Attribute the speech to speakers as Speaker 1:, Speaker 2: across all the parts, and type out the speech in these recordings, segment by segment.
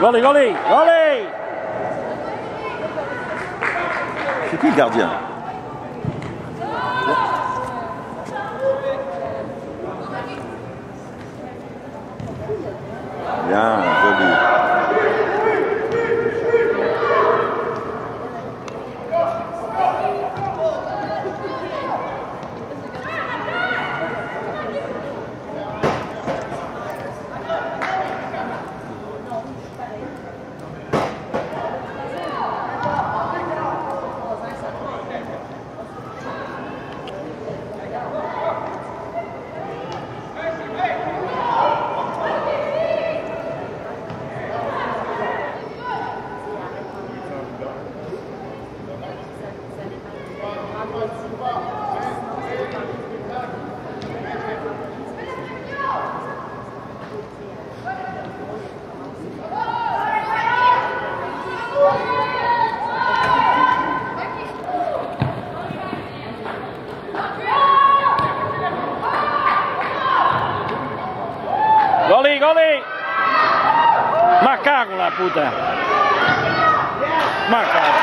Speaker 1: Goalie, goalie, goalie.
Speaker 2: C'est qui le gardien? Bien, joli.
Speaker 1: Goalie, goalie. Ma cago la puta. Ma cago.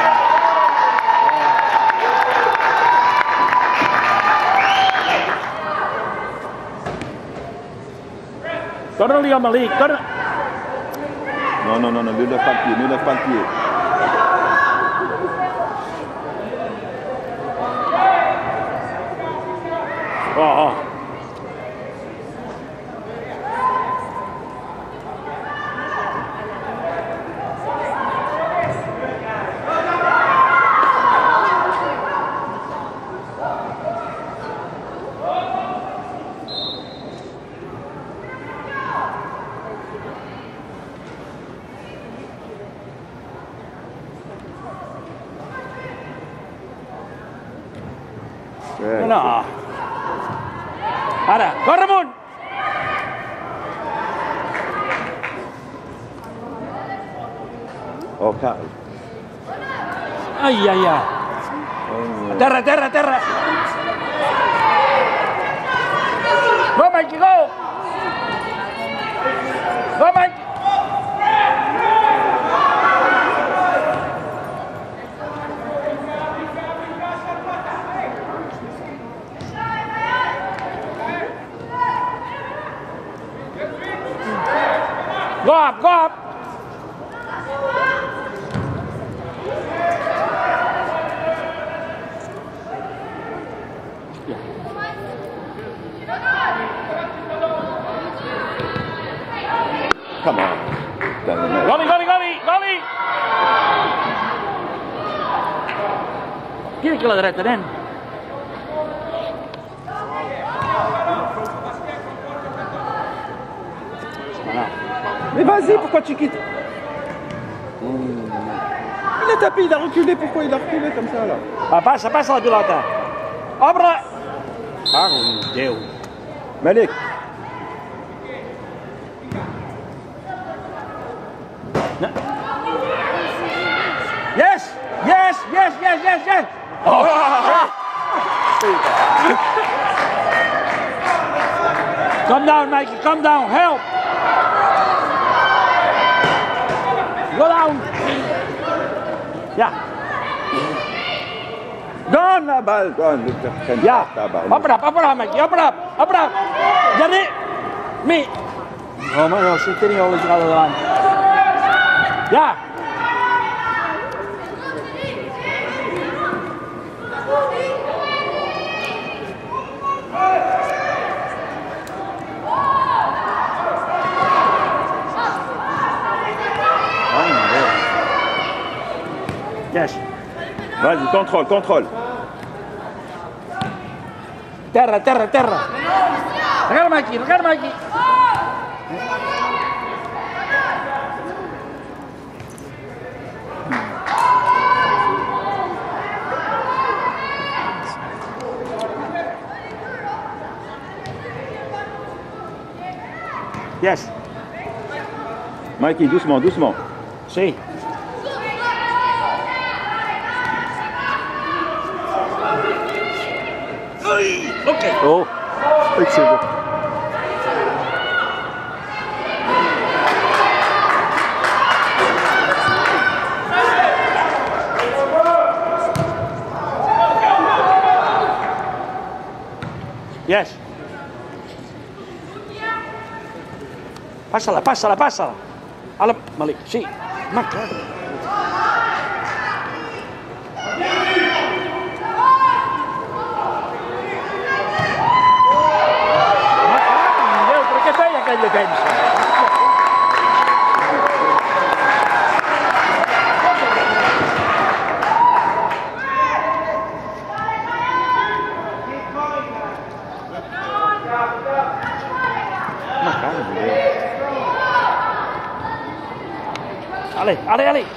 Speaker 1: Torna lì a Malik, torna.
Speaker 2: Non, non, non, non, ne lève pas le pied, ne lève pas le pied.
Speaker 1: Oh, oh. No. Ara, corre amunt!
Speaker 2: Oh, Carl.
Speaker 1: Ai, ai, ai.
Speaker 2: Oh.
Speaker 1: Terra, terra, terra! Go, Mikey, go! Go, Mikey! Go up, go up!
Speaker 2: Come on.
Speaker 1: Goalie, goalie, goalie, goalie! Tira aqui a la dreta, nen.
Speaker 2: Mais vas-y, pourquoi tu quittes? Il a tapé, il a reculé, pourquoi il a reculé comme ça là?
Speaker 1: Ah, passa, passa la pilota. Obre! Ah, Déu.
Speaker 2: Malik.
Speaker 1: No. Yes! Yes! Yes! Yes! Yes! Yes! Oh! Come down, Mikey. Come down. Help! Go down. Ja.
Speaker 2: Donne la balle, donne.
Speaker 1: Ja.
Speaker 2: Ta balle.
Speaker 1: Up, Mikey. Up. Jadi. Mi. Oh, maar no, si tenía el jugador delante. Ja. Yes.
Speaker 2: Vas-y, contrôle, contrôle.
Speaker 1: Terra. Regarde Mikey. Yes.
Speaker 2: Mikey, doucement, doucement.
Speaker 1: Si. Ok.
Speaker 2: Oh, excellent.
Speaker 1: Yes. Pásala, pásala, pásala. Malik, sí. Más claro. Però què feia aquell defensa? Allez, allez, allez.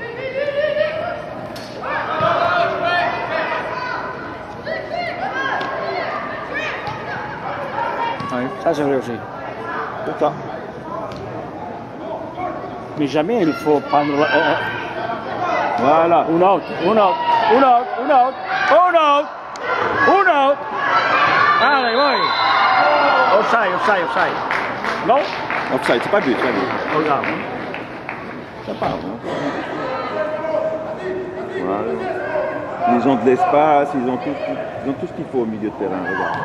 Speaker 2: Oui.
Speaker 1: Ça, c'est vrai aussi.
Speaker 2: C'est ça.
Speaker 1: Mais jamais il faut prendre...
Speaker 2: Voilà.
Speaker 1: Un autre, un autre, un autre, un autre, un autre, un autre. Allez, oui. Offside, offside, offside. Non?
Speaker 2: Offside, c'est pas but, c'est pas but.
Speaker 1: Regarde.
Speaker 2: Ça part, hein. Voilà. Ils ont de l'espace, ils ont tout ce qu'il faut au milieu de terrain, regarde.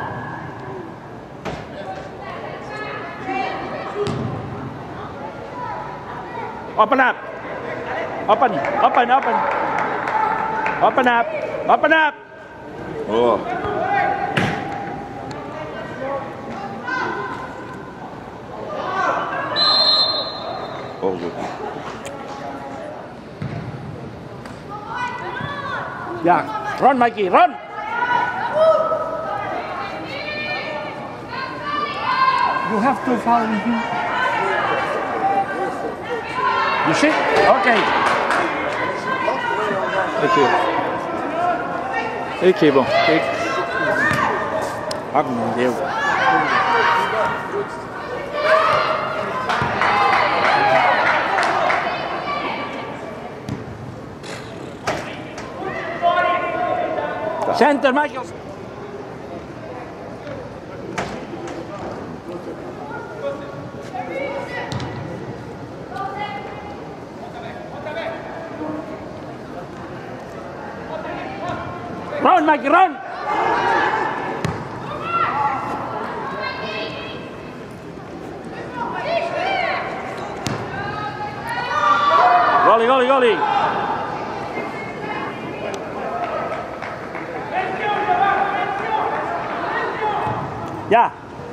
Speaker 1: Open up. Open, open, open. Open up, open up.
Speaker 2: Oh. Hors-jeu.
Speaker 1: Yeah, run, Mikey, run. You have to follow him. You see? Okay.
Speaker 2: Ok. Ok, bon.
Speaker 1: Ah, mon Dieu. Center, Michael. Run, Mikey, run! Goalie, goalie, goalie! Yeah!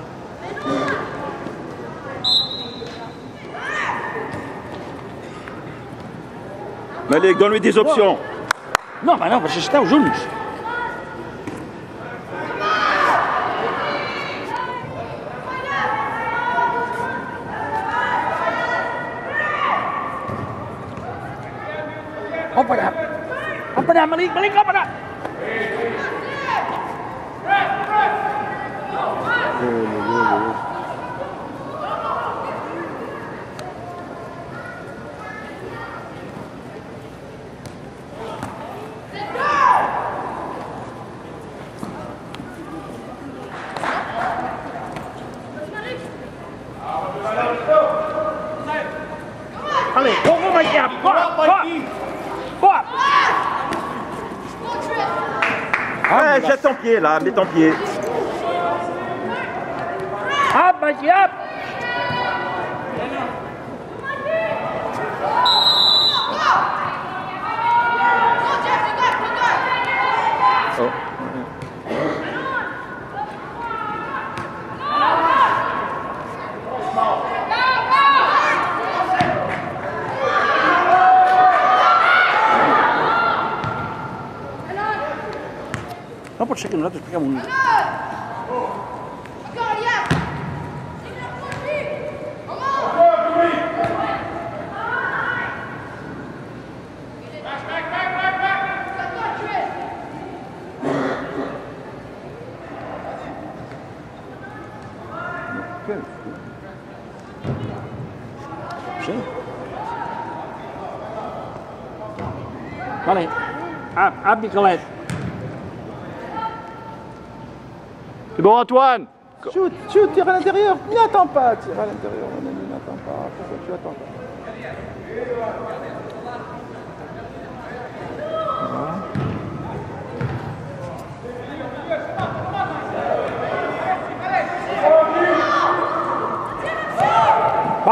Speaker 2: Malik, donne-lui des options.
Speaker 1: Non, mais non, parce que c'était aux jeunes. Open up. Open up, Malik, Malik, open up. Allez, go, Mike, up, go up, go up. Go up.
Speaker 2: Ouais, jette ton pied là, mets ton pied.
Speaker 1: Up, Mikey, up.
Speaker 2: Oh.
Speaker 1: No pot ser que nosaltres piquem un... Sí. Vale. Up, Nicolet.
Speaker 2: C'est bon, Antoine. Shoot, shoot, tire à l'intérieur. N'attends pas, tire à l'intérieur, mon ami, n'attends pas. Pourquoi tu attends pas?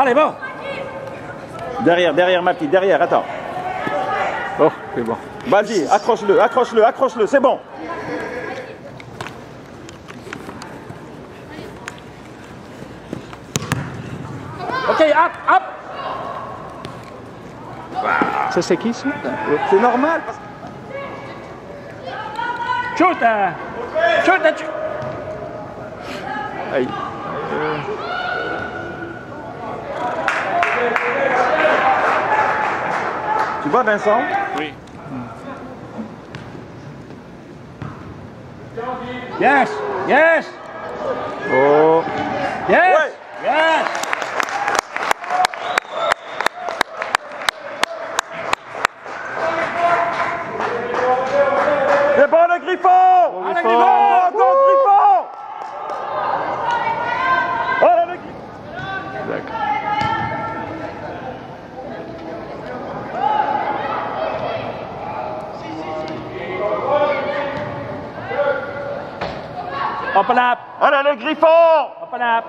Speaker 1: Allez, bon.
Speaker 2: Derrière, ma petite, derrière, attends.
Speaker 3: Oh, c'est bon.
Speaker 2: Vas-y, accroche-le, c'est bon.
Speaker 1: Ok, hop.
Speaker 3: Ça, c'est qui, ça?
Speaker 2: C'est normal.
Speaker 1: Shoot.
Speaker 3: Aïe.
Speaker 2: Tu vois, Vincent?
Speaker 3: Oui.
Speaker 1: Yes.
Speaker 2: Oh.
Speaker 1: Yes.
Speaker 2: Ouais.
Speaker 1: Yes.
Speaker 2: C'est bon, le Griffon!
Speaker 1: Allez,
Speaker 2: Griffon!
Speaker 1: Griffon!
Speaker 2: Go, Griffon! Oh, le Griffon!
Speaker 3: D'accord.
Speaker 1: Open up.
Speaker 2: Allez, le Griffon!
Speaker 1: Open up.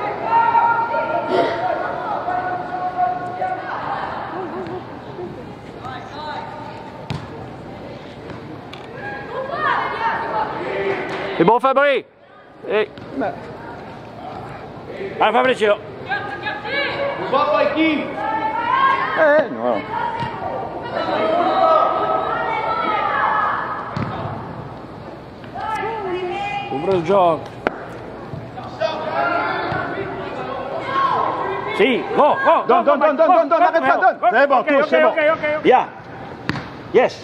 Speaker 3: C'est bon, Fabry. Hey.
Speaker 1: Allez, Fabricio.
Speaker 2: Non.
Speaker 1: Ouvre il gioco. Sì, go.
Speaker 2: Donne, arrête pas, donne. C'est bon, touche, c'est bon.
Speaker 1: Ok.
Speaker 2: Yeah. Yes.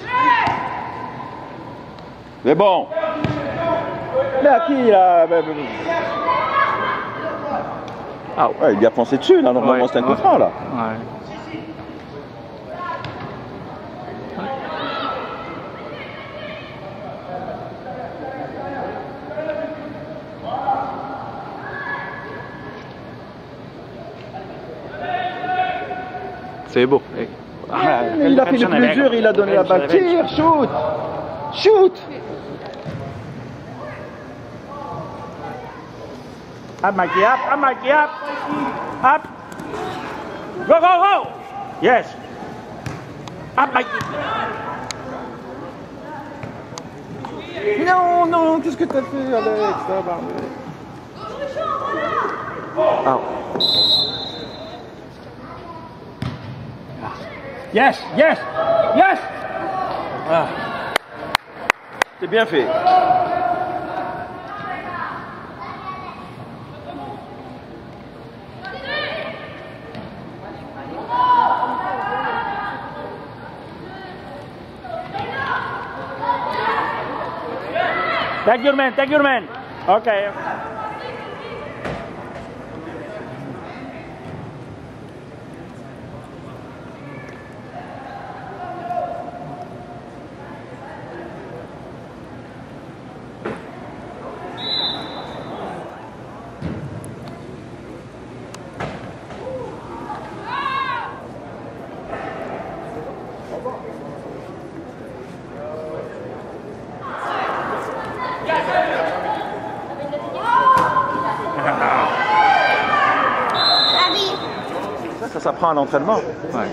Speaker 2: C'est bon. Mais à qui, là?
Speaker 3: Ah,
Speaker 2: Ouais, il lui a foncé dessus, là. Normalement,
Speaker 3: Ouais,
Speaker 2: c'est un coup
Speaker 3: ouais.
Speaker 2: franc, là.
Speaker 3: ouais. C'est beau. Hey.
Speaker 2: Mais il a fait le plus dur, il a donné la balle. Tire, shoot.
Speaker 1: Up, Mikey, up. Up. Go. Yes. Up, Mikey.
Speaker 2: Non, qu'est-ce que t'as fait, Alex?
Speaker 3: Ah.
Speaker 1: Yes. Ah.
Speaker 2: C'est bien fait.
Speaker 1: Take your man. Okay.
Speaker 2: Ça s'apprend à l'entraînement.
Speaker 3: Ouais.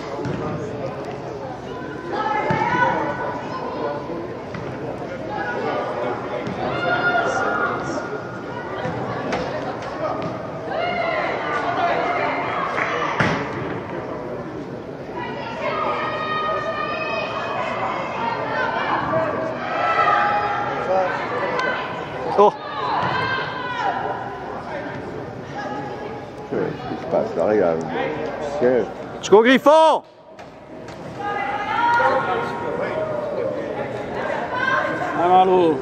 Speaker 3: Oh!
Speaker 2: Qu'est-ce qui se passe là, regarde.
Speaker 3: Jusqu'au Griffon!
Speaker 1: Malu.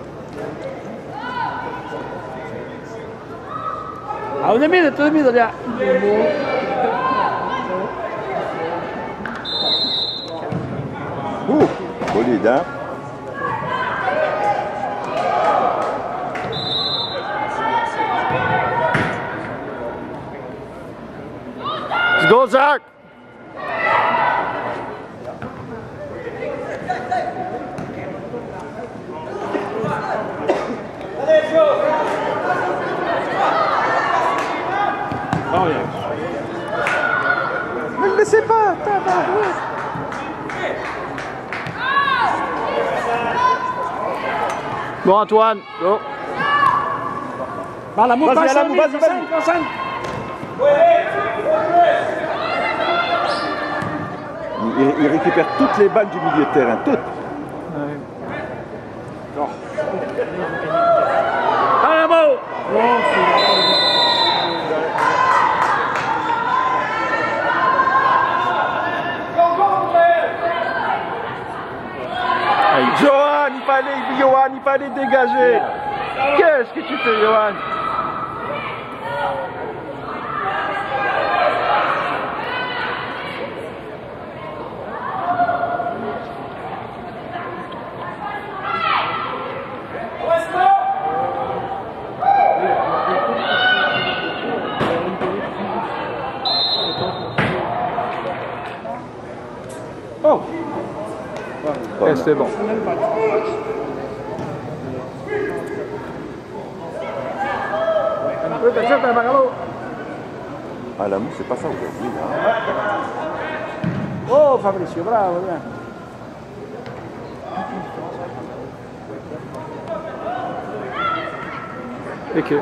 Speaker 1: To the middle, yeah.
Speaker 2: Solide, hein?
Speaker 3: Let's go, Zach!
Speaker 1: Oh, yeah.
Speaker 2: Bon Antoine, go.
Speaker 1: Par la mou,
Speaker 2: Vas-y,
Speaker 1: concentre,
Speaker 2: vas-y, vas-y.
Speaker 1: concentre.
Speaker 2: Il récupère toutes les balles du milieu de terrain, toutes.
Speaker 1: Par la mou.
Speaker 2: Johan, il fallait dégager. Qu'est-ce que tu fais, Johan?
Speaker 1: Oh.
Speaker 2: Et c'est bon. Ah l'amour, c'est pas ça aujourd'hui.
Speaker 1: Oh, Fabrice, bravo, bien.
Speaker 2: Et que...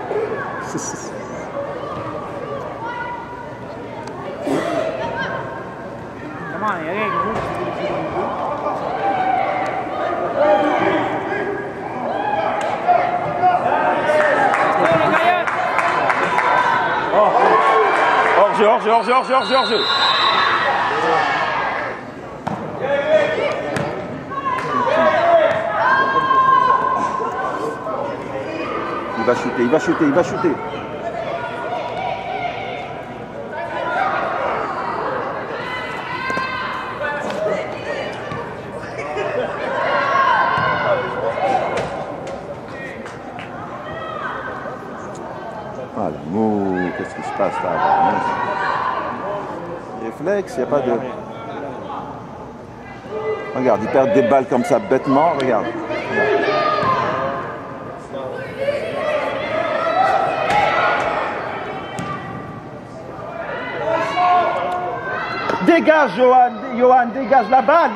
Speaker 2: Hors-jeu. Il va shooter. Ah l'amour, qu'est-ce qui se passe là? Réflexe, il n'y a pas de... Regarde, ils perdent des balles comme ça bêtement, regarde. Dégage, Johan, dégage la balle.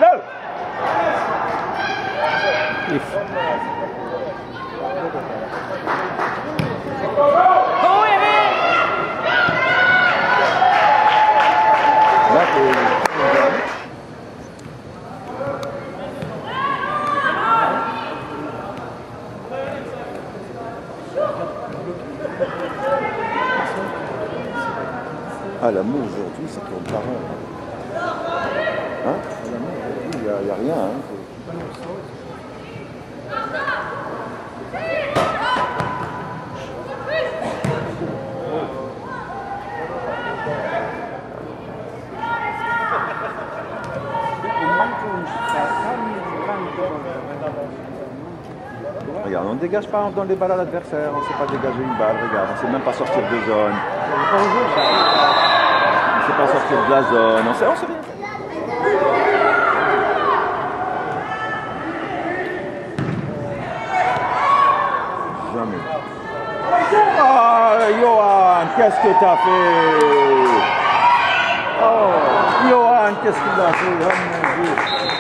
Speaker 2: Ah l'amour aujourd'hui ça tourne pas rond. Hein? L'amour aujourd'hui il n'y a rien. Hein? Regarde, on ne dégage pas, on donne les balles à l'adversaire, on ne sait pas dégager une balle, regarde, on ne sait même pas sortir de zone. On ne sait pas sortir de la zone, on sait rien faire. Jamais. Oh, Johan, qu'est-ce que t'as fait? Oh, Johan, qu'est-ce qu'il a fait? Oh mon Dieu.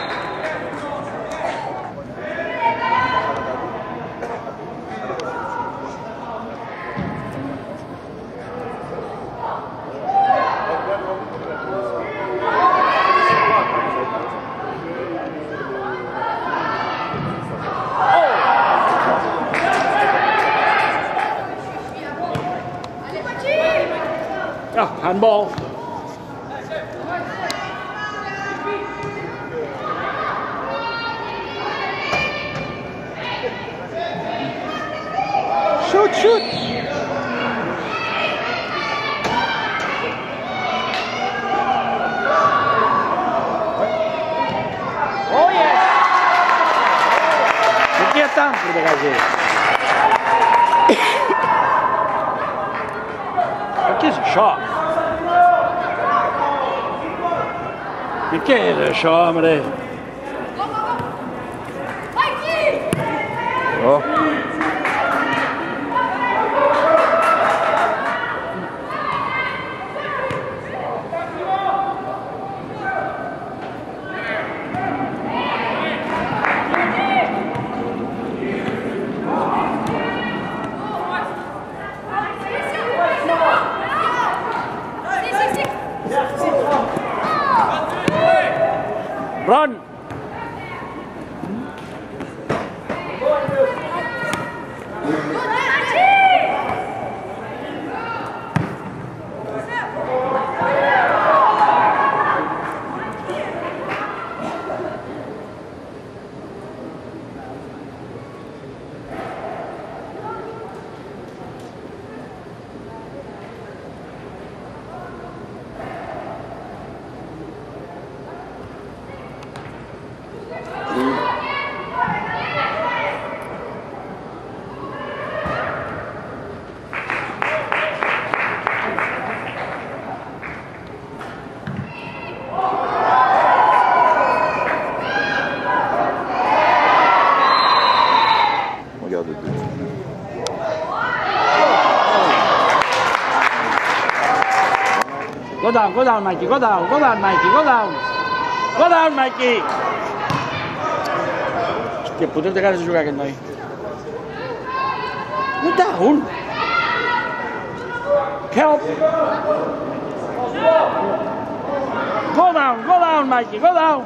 Speaker 1: Ah, handball.
Speaker 2: Shoot!
Speaker 1: Oh yes! Il y a temps pour dégager. Qu'est-ce que chat? Qu'est-ce que chat, mais?
Speaker 2: Oh.
Speaker 1: Go down, Mikey. Go down, Mikey. Go down, Mikey. Hòstia puta, té ganes de jugar aquest noi. Go down. Help. Go down, Mikey. Go down.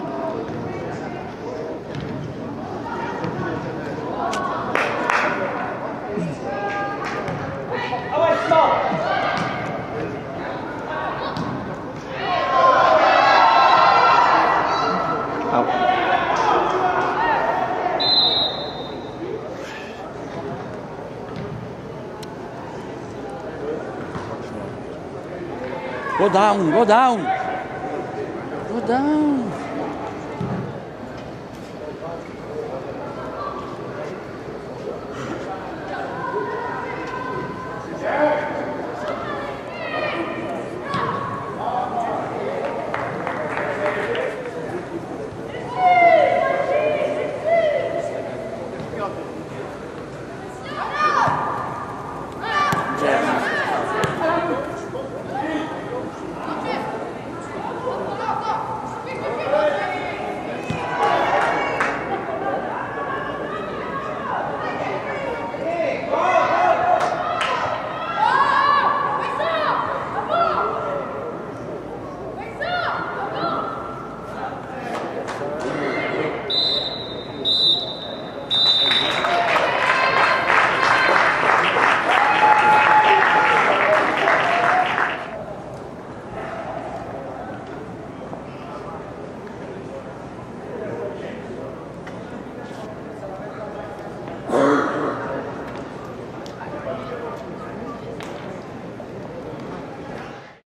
Speaker 1: Go down. Go down.